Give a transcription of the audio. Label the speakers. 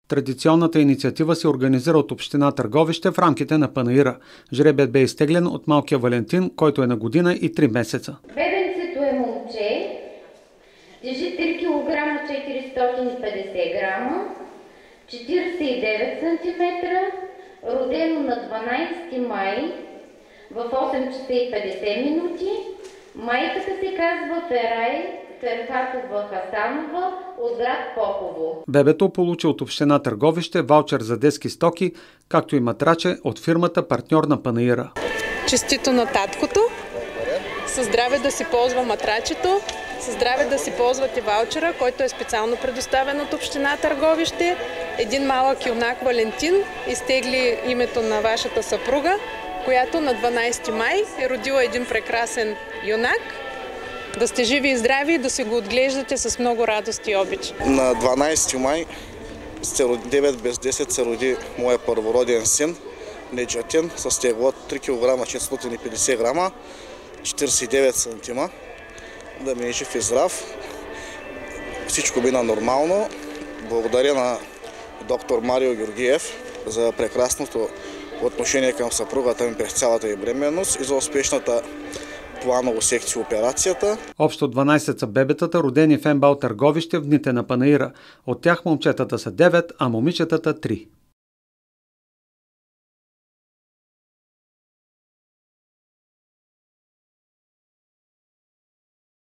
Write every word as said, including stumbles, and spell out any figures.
Speaker 1: Традиционната инициатива се организира от община Търговище в рамките на панаира. Жребият бе изтеглен от малкия Валентин, който е на година и три месеца.
Speaker 2: Бебенцето е момче, тежи три килограма четиристотин и петдесет грама, четиридесет и девет сантиметра, родено на дванадесети май в осем часа и петдесет минути. Майката се казва Ферай Ферхатова Хасанова от град Попово.
Speaker 1: Бебето получи от община Търговище ваучер за детски стоки, както и матраче от фирмата партньор на панаира.
Speaker 3: Честито на таткото, със здраве да си ползва матрачето, със здраве да си ползвате ваучера, който е специално предоставен от община Търговище. Един малък юнак Валентин изтегли името на вашата съпруга, която на дванадесети май е родила един прекрасен юнак. Да сте живи и здрави и да се го отглеждате с много радост и обич.
Speaker 4: На дванадесети май, девет без десет, се роди моя първороден син, Неджатин, с тегло три килограма четиристотин и петдесет грама, четиридесет и девет сантиметра. Да ми е жив и здрав. Всичко мина нормално. Благодаря на доктор Марио Георгиев за прекрасното отношение към съпругата ми през цялата ѝ бременност и за успешната планово секция операцията.
Speaker 1: Общо дванадесет са бебетата, родени в МБАЛ Търговище в дните на панаира. От тях момчетата са девет, а момичетата три.